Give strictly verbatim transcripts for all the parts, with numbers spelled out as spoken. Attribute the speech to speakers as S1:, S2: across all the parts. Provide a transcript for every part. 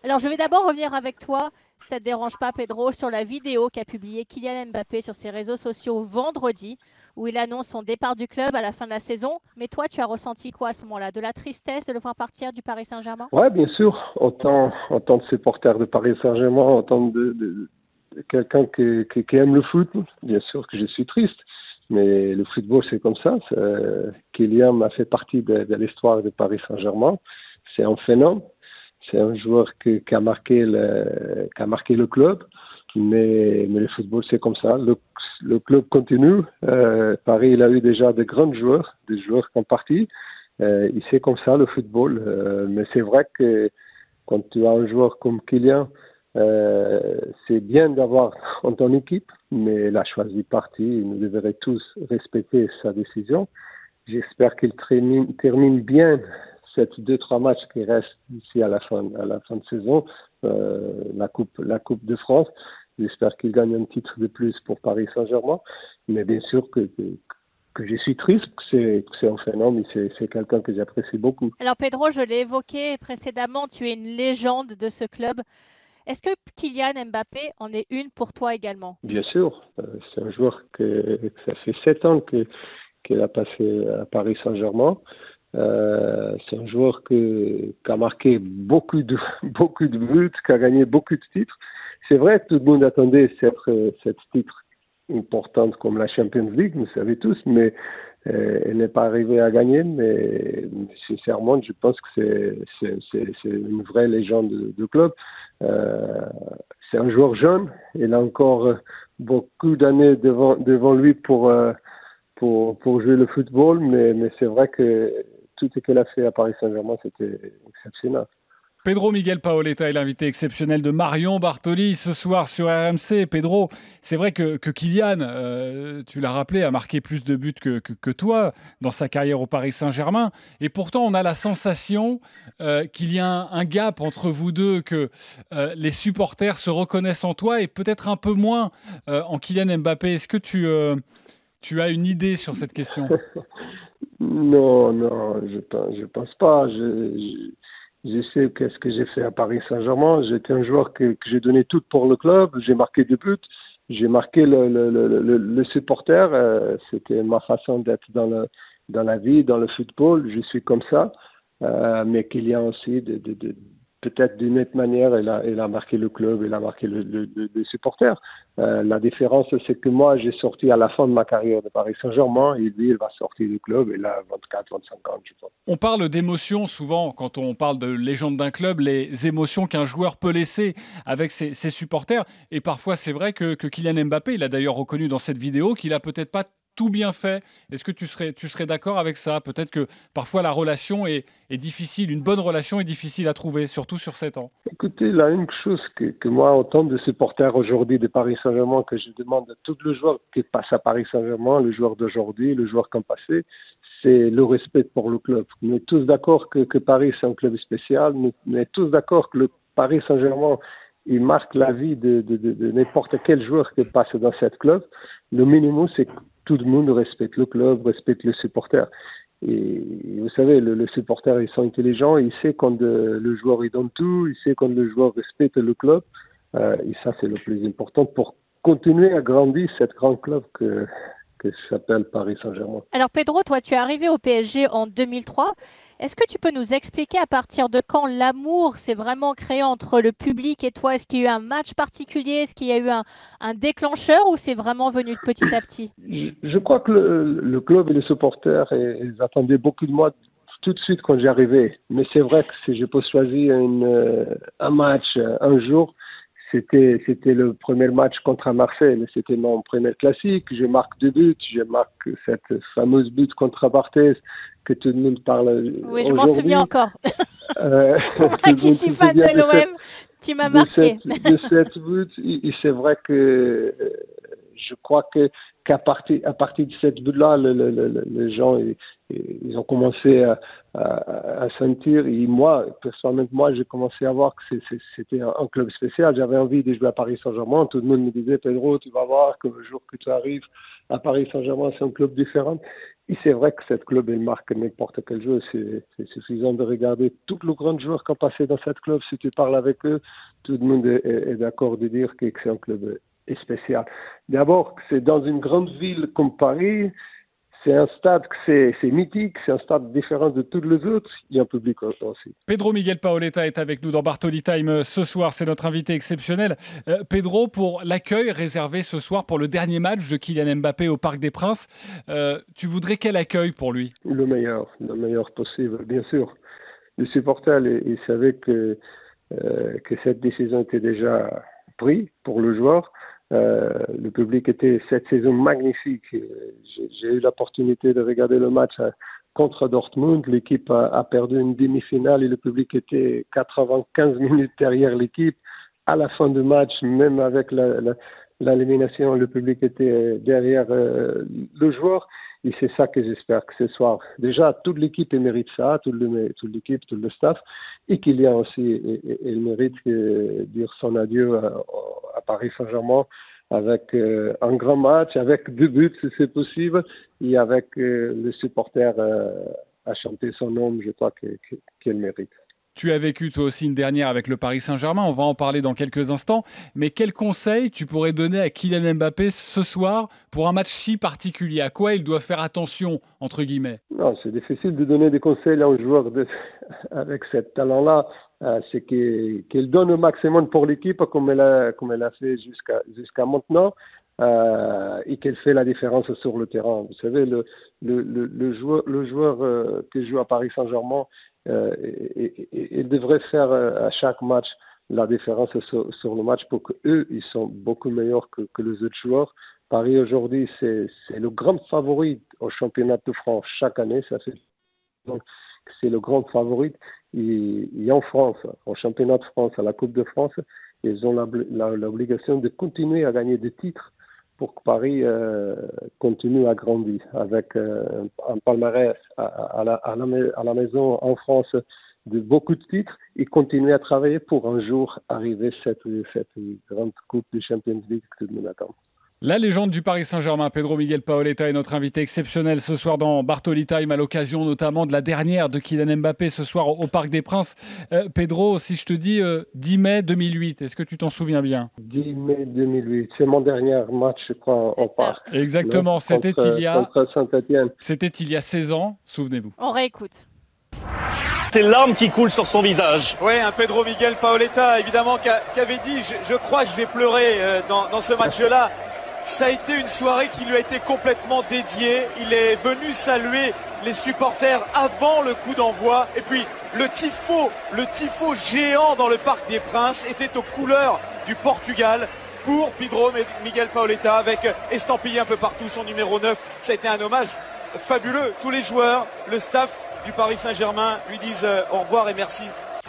S1: Alors, je vais d'abord revenir avec toi, si ça ne te dérange pas, Pedro, sur la vidéo qu'a publiée Kylian Mbappé sur ses réseaux sociaux vendredi, où il annonce son départ du club à la fin de la saison. Mais toi, tu as ressenti quoi à ce moment-là? De la tristesse de le voir partir du Paris Saint-Germain?
S2: Ouais, bien sûr, autant, en tant que supporter de Paris Saint-Germain, en tant que de, de- de quelqu'un qui, qui, qui aime le foot, bien sûr que je suis triste. Mais le football, c'est comme ça. C'est- Kylian a fait partie de, de l'histoire de Paris Saint-Germain. C'est un phénomène. C'est un joueur qui, qui a marqué le, qui a marqué le club. Mais, mais le football, c'est comme ça. Le, le club continue. Euh, Paris, il a eu déjà de grands joueurs, des joueurs qui sont partis. Euh, et c'est comme ça le football. Euh, mais c'est vrai que quand tu as un joueur comme Kylian, euh, c'est bien d'avoir en ton équipe, mais il a choisi parti. Nous devrions tous respecter sa décision. J'espère qu'il termine, termine bien ces deux trois matchs qui restent ici à la fin à la fin de saison, euh, la coupe la coupe de France. J'espère qu'il gagne un titre de plus pour Paris Saint-Germain. Mais bien sûr que, que, que je suis triste, que c'est que c'est un phénomène, c'est c'est quelqu'un que j'apprécie beaucoup.
S1: Alors, Pedro, je l'ai évoqué précédemment, tu es une légende de ce club. Est-ce que Kylian Mbappé en est une pour toi également?
S2: Bien sûr, euh, c'est un joueur que, que ça fait sept ans que qu'il a passé à Paris Saint-Germain. Euh, c'est un joueur que, qui a marqué beaucoup de, beaucoup de buts, qui a gagné beaucoup de titres. C'est vrai que tout le monde attendait cette, cette titre importante comme la Champions League, vous savez tous, mais euh, elle n'est pas arrivée à gagner. Mais, mais sincèrement, je pense que c'est, c'est, c'est, c'est une vraie légende de, de club. Euh, c'est un joueur jeune, il a encore beaucoup d'années devant, devant lui pour, euh, pour, pour jouer le football, mais, mais c'est vrai que tout ce qu'elle a fait à Paris Saint-Germain, c'était exceptionnel.
S3: Pedro Miguel Paoletta est l'invité exceptionnel de Marion Bartoli ce soir sur R M C. Pedro, c'est vrai que, que Kylian, euh, tu l'as rappelé, a marqué plus de buts que, que, que toi dans sa carrière au Paris Saint-Germain. Et pourtant, on a la sensation euh, qu'il y a un, un gap entre vous deux, que euh, les supporters se reconnaissent en toi et peut-être un peu moins euh, en Kylian Mbappé. Est-ce que tu, euh, tu as une idée sur cette question?
S2: Non, non, je pense, je pense pas. Je, je, je sais qu'est-ce que j'ai fait à Paris Saint-Germain. J'étais un joueur que, que j'ai donné tout pour le club. J'ai marqué des buts. J'ai marqué le, le, le, le, le supporter. Euh, c'était ma façon d'être dans, le, dans la vie, dans le football. Je suis comme ça. Euh, mais qu'il y a aussi de, de, de, peut-être d'une autre manière, il a, il a marqué le club, il a marqué le, le, le, le supporter. Euh, la différence, c'est que moi, j'ai sorti à la fin de ma carrière de Paris Saint-Germain, et lui, il va sortir du club, il a vingt-quatre, vingt-cinq ans, je pense.
S3: On parle d'émotions souvent quand on parle de légende d'un club, les émotions qu'un joueur peut laisser avec ses, ses supporters. Et parfois, c'est vrai que, que Kylian Mbappé, il a d'ailleurs reconnu dans cette vidéo qu'il a peut-être pas tout bien fait. Est-ce que tu serais, tu serais d'accord avec ça? Peut-être que parfois la relation est, est difficile, une bonne relation est difficile à trouver, surtout sur sept ans.
S2: Écoutez, la une chose que, que moi, autant de supporters aujourd'hui de Paris Saint-Germain, que je demande à tous les joueurs qui passent à Paris Saint-Germain, le joueur d'aujourd'hui, le joueur qui ont passé, c'est le respect pour le club. On est tous d'accord que, que Paris, c'est un club spécial. On est tous d'accord que le Paris Saint-Germain, il marque la vie de, de, de, de n'importe quel joueur qui passe dans cette club. Le minimum, c'est que tout le monde respecte le club, respecte le supporter. Et vous savez, le, le supporter, ils sont intelligents, il sait quand euh, le joueur il donne tout, il sait quand le joueur respecte le club. Euh, et ça, c'est le plus important pour continuer à grandir cette grand club que, que s'appelle Paris Saint-Germain.
S1: Alors, Pedro, toi, tu es arrivé au P S G en deux mille trois. Est-ce que tu peux nous expliquer à partir de quand l'amour s'est vraiment créé entre le public et toi? Est-ce qu'il y a eu un match particulier? Est-ce qu'il y a eu un, un déclencheur ou c'est vraiment venu petit à petit?
S2: Je, je crois que le, le club et les supporters, ils attendaient beaucoup de moi tout de suite quand j'y arrivais. Mais c'est vrai que si je peux choisir une, un match un jour, C'était, c'était le premier match contre Marseille. C'était mon premier classique. Je marque deux buts. Je marque cette fameuse but contre Barthez que tout le monde parle
S1: Oui, je m'en souviens
S2: aujourd'hui.
S1: encore.
S2: Euh,
S1: Moi
S2: tout le
S1: qui
S2: monde
S1: suis
S2: se
S1: fan
S2: souvient
S1: de
S2: de cette,
S1: l'O M, tu m'as
S2: de
S1: marqué.
S2: cette, de cette but. Et, et c'est vrai que euh, je crois que qu'à partir à partir de cette but-là, le, le, le, les gens ils, ils ont commencé à, à, à sentir. Et moi, personnellement, moi, j'ai commencé à voir que c'est, c'est, c'était un, un club spécial. J'avais envie de jouer à Paris Saint-Germain. Tout le monde me disait, Pedro, tu vas voir que le jour que tu arrives à Paris Saint-Germain, c'est un club différent. Et c'est vrai que cette club, elle marque n'importe quel joueur. C'est, c'est suffisant de regarder tous les grands joueurs qui ont passé dans cette club. Si tu parles avec eux, tout le monde est, est d'accord de dire que c'est un club spécial. D'abord, c'est dans une grande ville comme Paris. C'est un stade que c'est, c'est mythique, c'est un stade différent de tous les autres. Il y a un public aussi.
S3: Pedro Miguel Paoletta est avec nous dans Bartoli Time ce soir. C'est notre invité exceptionnel. Euh, Pedro, pour l'accueil réservé ce soir pour le dernier match de Kylian Mbappé au Parc des Princes, euh, tu voudrais quel accueil pour lui?
S2: Le meilleur, le meilleur possible, bien sûr. Le supporter, il, il savait que, euh, que cette décision était déjà prise pour le joueur. Euh, le public était cette saison magnifique. J'ai, j'ai eu l'opportunité de regarder le match contre Dortmund. L'équipe a, a perdu une demi-finale et le public était quatre-vingt-quinze minutes derrière l'équipe. À la fin du match, même avec la, la, l'élimination, le public était derrière euh, le joueur. Et c'est ça que j'espère que ce soir. Déjà, toute l'équipe mérite ça, toute, le, toute l'équipe, tout le staff. Et qu'il y a aussi, il mérite de dire son adieu à, à Paris Saint-Germain avec euh, un grand match, avec deux buts si c'est possible, et avec euh, le supporter euh, à chanter son nom, je crois que, que, qu'il mérite.
S3: Tu as vécu toi aussi une dernière avec le Paris Saint-Germain, on va en parler dans quelques instants, mais quel conseil tu pourrais donner à Kylian Mbappé ce soir pour un match si particulier? À quoi il doit faire attention, entre guillemets?
S2: Non, c'est difficile de donner des conseils à un joueur de, avec ce talent-là. Euh, c'est qu'il, qu'il donne le maximum pour l'équipe comme elle a, comme elle a fait jusqu'à, jusqu'à maintenant. Euh, et qu'elle fait la différence sur le terrain. Vous savez, le, le, le, le joueur, le joueur euh, qui joue à Paris Saint-Germain, euh, il devrait faire euh, à chaque match la différence sur, sur le match pour qu'eux, ils sont beaucoup meilleurs que, que les autres joueurs. Paris aujourd'hui, c'est, c'est le grand favori au championnat de France chaque année. Ça fait donc c'est le grand favori. Et, et en France, au championnat de France, à la Coupe de France, ils ont l'obligation de continuer à gagner des titres pour que Paris euh, continue à grandir avec euh, un palmarès à, à, la, à, la, à la maison en France de beaucoup de titres et continuer à travailler pour un jour arriver à cette, cette grande Coupe de Champions League que tout le monde attend.
S3: La légende du Paris Saint-Germain, Pedro Miguel Paoletta, est notre invité exceptionnel ce soir dans Bartoli Time, à l'occasion notamment de la dernière de Kylian Mbappé ce soir au Parc des Princes. Euh, Pedro, si je te dis euh, dix mai deux mille huit, est-ce que tu t'en souviens bien?
S2: dix mai deux mille huit, c'est mon dernier match, je crois, en Parc.
S3: Exactement, c'était
S2: contre,
S3: il y a
S2: contre Saint-Étienne.
S3: C'était il y a seize ans, souvenez-vous.
S1: On réécoute.
S4: C'est larmes qui coulent sur son visage.
S5: Oui, un Pedro Miguel Paoletta, évidemment, qui, a, qui avait dit, je, je crois que je vais pleurer euh, dans, dans ce match-là. Ça a été une soirée qui lui a été complètement dédiée. Il est venu saluer les supporters avant le coup d'envoi. Et puis, le tifo, le tifo géant dans le Parc des Princes était aux couleurs du Portugal pour Pedro Miguel Paoletta, avec estampillé un peu partout son numéro neuf. Ça a été un hommage fabuleux. Tous les joueurs, le staff du Paris Saint-Germain lui disent au revoir et merci.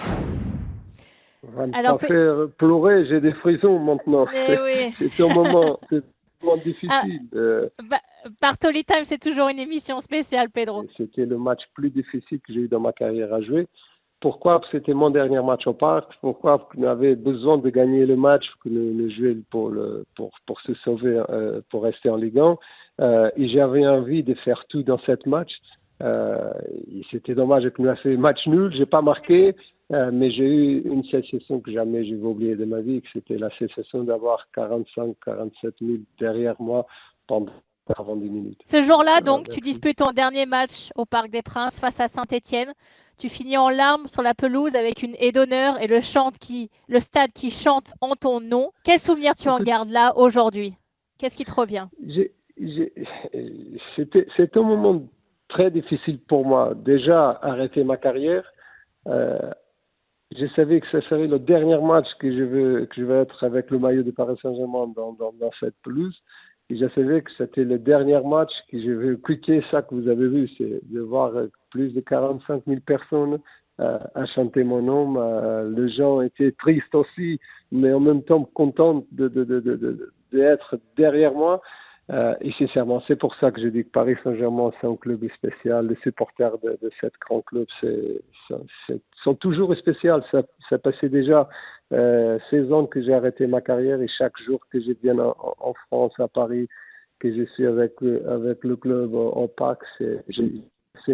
S2: On va Alors, pas faire pleurer, j'ai des frissons maintenant.
S1: Oui.
S2: C'est un moment, c'est un moment difficile. Ah,
S1: euh... bah, Bartoli Time, c'est toujours une émission spéciale, Pedro.
S2: C'était le match plus difficile que j'ai eu dans ma carrière à jouer. Pourquoi? C'était mon dernier match au Parc. Pourquoi? Parce qu'on avait besoin de gagner le match, que nous, nous jouions pour, le, pour, pour se sauver, euh, pour rester en Ligue un. Euh, et j'avais envie de faire tout dans ce match. Euh, c'était dommage que nous avons fait match nul, j'ai pas marqué, euh, mais j'ai eu une sensation que jamais je vais oublier de ma vie, que c'était la sensation d'avoir quarante-cinq à quarante-sept mille derrière moi pendant quarante-dix minutes.
S1: Ce jour-là, donc, euh, tu disputes ton dernier match au Parc des Princes face à Saint-Étienne. Tu finis en larmes sur la pelouse avec une haie d'honneur et le, chante qui, le stade qui chante en ton nom. Quel souvenir tu en gardes là aujourd'hui? Qu'est-ce qui te revient?
S2: j'ai, j'ai, c'était, c'était un moment très difficile pour moi. Déjà, arrêter ma carrière. Euh, je savais que ce serait le dernier match que je veux, que je vais être avec le maillot de Paris Saint-Germain dans, dans, dans cette pelouse. Et je savais que c'était le dernier match que je vais quitter ça que vous avez vu. C'est de voir plus de quarante-cinq mille personnes euh, à chanter mon nom. Euh, les gens étaient tristes aussi, mais en même temps contents de, de, de, de, de, d'être derrière moi. Euh, et sincèrement, c'est pour ça que je dis que Paris Saint-Germain, c'est un club spécial. Les supporters de, de ce grand club c'est, c'est, c'est, sont toujours spéciaux. Ça, ça passait déjà euh, seize ans que j'ai arrêté ma carrière et chaque jour que je viens en, en France, à Paris, que je suis avec, avec le club au P A C.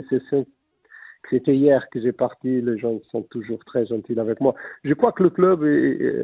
S2: C'était hier que j'ai parti. Les gens sont toujours très gentils avec moi. Je crois que le club, est, est,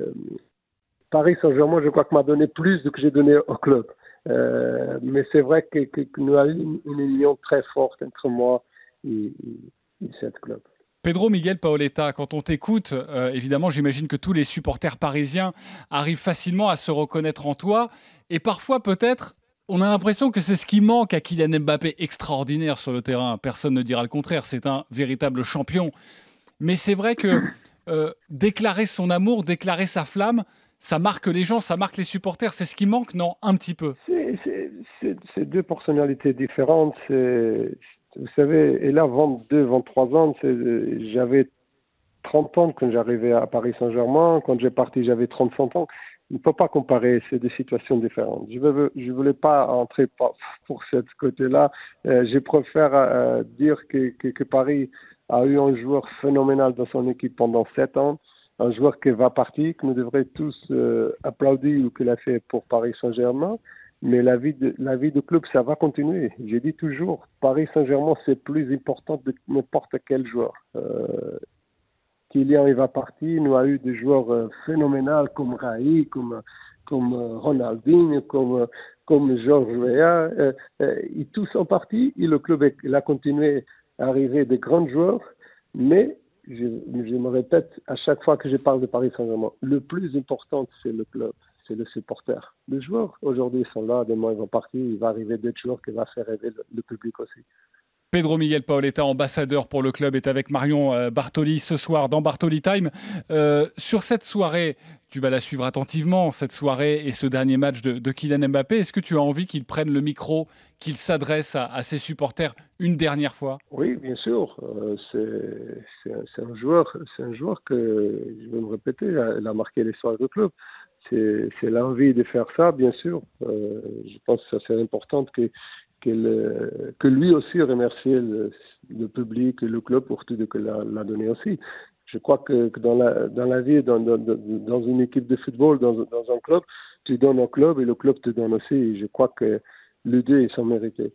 S2: Paris Saint-Germain, je crois que m'a donné plus de que j'ai donné au club. Euh, mais c'est vrai que, que, que nous avons une, une union très forte entre moi et, et, et ce club.
S3: Pedro Miguel Paoletta, quand on t'écoute, euh, évidemment, j'imagine que tous les supporters parisiens arrivent facilement à se reconnaître en toi. Et parfois, peut-être, on a l'impression que c'est ce qui manque à Kylian Mbappé, extraordinaire sur le terrain. Personne ne dira le contraire, c'est un véritable champion. Mais c'est vrai que euh, déclarer son amour, déclarer sa flamme, ça marque les gens, ça marque les supporters. C'est ce qui manque, non? Un petit peu.
S2: C'est, c'est, c'est, c'est deux personnalités différentes. C'est... Vous savez, et là, vingt-deux, vingt-trois ans, c'est, j'avais trente ans quand j'arrivais à Paris Saint-Germain. Quand j'ai parti, j'avais trente-cinq ans. On ne peut pas comparer, c'est des situations différentes. Je ne je voulais pas entrer pour ce côté-là. Euh, je préfère euh, dire que, que, que Paris a eu un joueur phénoménal dans son équipe pendant sept ans. Un joueur qui va partir, que nous devrions tous euh, applaudir ou qu'il a fait pour Paris Saint-Germain. Mais la vie, de, la vie de club, ça va continuer. J'ai dit toujours, Paris Saint-Germain, c'est plus important que n'importe quel joueur. Euh, Kylian, il va partir. Nous avons eu des joueurs euh, phénoménaux comme Raï, comme, comme euh, Ronaldinho, comme, comme Georges Weah. Euh, euh, ils tous sont partis et le club il a continué à arriver des grands joueurs. Mais, je, je me répète, à chaque fois que je parle de Paris Saint-Germain, le plus important, c'est le club. C'est le supporter. Les joueurs, aujourd'hui, ils sont là, demain, ils vont partir. Il va arriver d'autres joueurs qui vont faire rêver le, le public aussi.
S3: Pedro Miguel Paoletta, ambassadeur pour le club, est avec Marion Bartoli ce soir dans Bartoli Time. Euh, sur cette soirée, tu vas la suivre attentivement, cette soirée et ce dernier match de, de Kylian Mbappé. Est-ce que tu as envie qu'il prenne le micro, qu'il s'adresse à, à ses supporters une dernière fois?
S2: Oui, bien sûr. Euh, c'est, c'est, c'est, un joueur, c'est un joueur que, je vais me répéter, il a marqué l'histoire du club. C'est, c'est l'envie de faire ça, bien sûr. Euh, je pense que c'est important que, que, le, que lui aussi remercie le, le public et le club pour tout ce qu'il a, l'a donné aussi. Je crois que, que dans, la, dans la vie, dans, dans, dans une équipe de football, dans, dans un club, tu donnes au club et le club te donne aussi. Et je crois que les deux, ils sont mérités.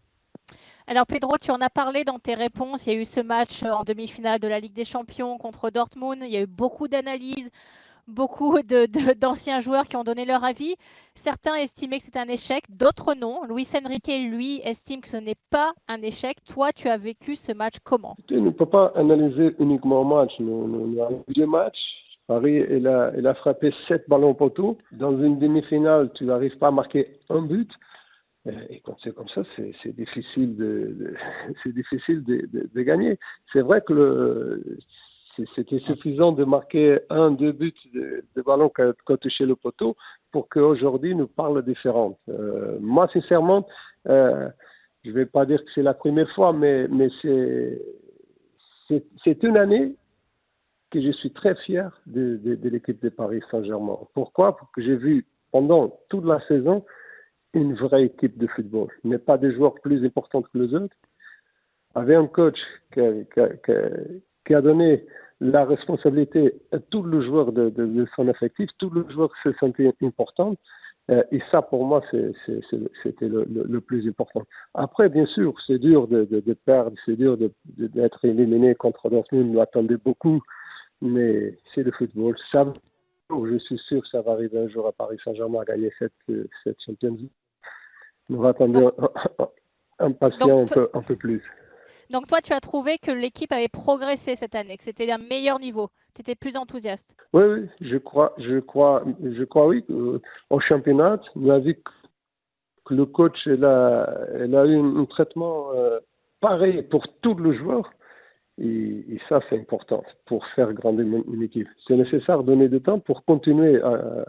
S1: Alors Pedro, tu en as parlé dans tes réponses. Il y a eu ce match en demi-finale de la Ligue des Champions contre Dortmund. Il y a eu beaucoup d'analyses. Beaucoup de, de, d'anciens joueurs qui ont donné leur avis. Certains estimaient que c'était un échec, d'autres non. Luis Enrique, lui, estime que ce n'est pas un échec. Toi, tu as vécu ce match comment?
S2: Tu ne peux pas analyser uniquement un match. Nous, nous, nous avons vu deux matchs. Paris, il a, il a frappé sept ballons poteaux. Dans une demi-finale, tu n'arrives pas à marquer un but. Et quand c'est comme ça, c'est, c'est difficile, de, de, c'est difficile de, de, de gagner. C'est vrai que le... C'était suffisant de marquer un, deux buts de, de ballon qui ont touché le poteau pour qu'aujourd'hui nous parle différent. Euh, moi, sincèrement, euh, je ne vais pas dire que c'est la première fois, mais, mais c'est, c'est, c'est une année que je suis très fier de, de, de l'équipe de Paris Saint-Germain. Pourquoi? Parce que j'ai vu pendant toute la saison une vraie équipe de football. Il n'y a pas des joueurs plus importants que les autres. Avec un coach qui a, qui a, qui a, qui a donné la responsabilité à tous les joueurs de, de, de son effectif, tous les joueurs se sentaient importants. Euh, et ça, pour moi, c'est, c'est, c'est, c'était le, le, le plus important. Après, bien sûr, c'est dur de, de, de perdre, c'est dur de, de, d'être éliminé contre Dortmund. Nous attendait beaucoup, mais c'est le football. Ça, je suis sûr que ça va arriver un jour à Paris Saint-Germain à gagner cette, cette Champions League. Nous attendons impatients un peu, un peu plus.
S1: Donc toi, tu as trouvé que l'équipe avait progressé cette année, que c'était d'un meilleur niveau. Tu étais plus enthousiaste.
S2: Oui, oui, je crois, je crois, je crois oui. Euh, au championnat, on a vu que le coach il a, il a eu un, un traitement euh, pareil pour tous les joueurs. Et, et ça, c'est important pour faire grandir une, une équipe. C'est nécessaire de donner du temps pour continuer à,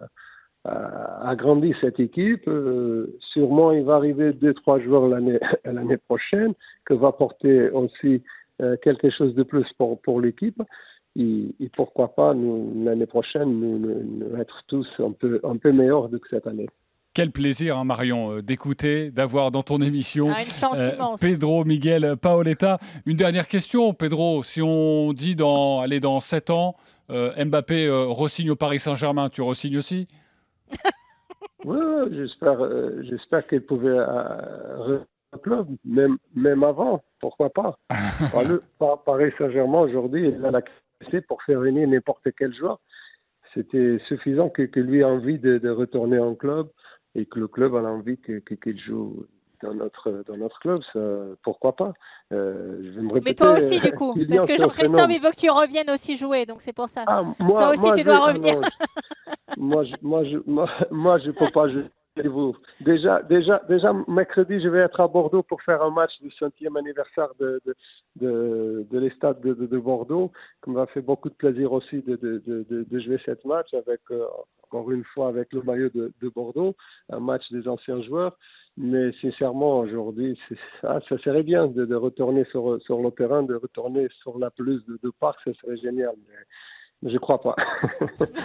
S2: à, à grandir cette équipe. Euh, sûrement, il va arriver deux, trois joueurs l'année, l'année prochaine qui va porter aussi euh, quelque chose de plus pour, pour l'équipe. Et, et pourquoi pas, nous, l'année prochaine, nous, nous, nous être tous un peu, un peu meilleurs que cette année.
S3: Quel plaisir, hein, Marion, d'écouter, d'avoir dans ton émission
S1: ah, une chance euh, immense.
S3: Pedro Miguel Paoletta. Une dernière question, Pedro. Si on dit dans, allez, dans sept ans, euh, Mbappé euh, re-signe au Paris Saint-Germain, tu re-signes aussi?
S2: Oui, ouais, j'espère, euh, j'espère qu'elle pouvait euh, revenir au club, même, même avant, pourquoi pas. Par le, par, Paris Saint-Germain aujourd'hui, il a la capacité pour faire venir n'importe quel joueur. C'était suffisant que, que lui ait envie de, de retourner en club et que le club a envie que, que, qu'il joue dans notre, dans notre club. Ça, pourquoi pas. Euh, je vais me répéter.
S1: Mais toi aussi, du coup, parce que Jean-Christophe, il veut que tu reviennes aussi jouer, donc c'est pour ça.
S2: Ah, moi,
S1: toi aussi,
S2: moi,
S1: tu
S2: je,
S1: dois
S2: ah,
S1: revenir.
S2: non, je, moi, je, moi, je, moi, moi, je peux pas jouer. Vous. Déjà, déjà, déjà, mercredi, je vais être à Bordeaux pour faire un match du centième anniversaire de, de, de, de l'Estade de, de, de Bordeaux, qui m'a fait beaucoup de plaisir aussi de, de, de, de, de jouer cette match, avec, euh, encore une fois, avec le maillot de, de Bordeaux, un match des anciens joueurs. Mais sincèrement, aujourd'hui, c'est, ah, ça serait bien de, de retourner sur, sur le terrain, de retourner sur la pelouse de, de Parc, ça serait génial. Mais, mais je crois pas.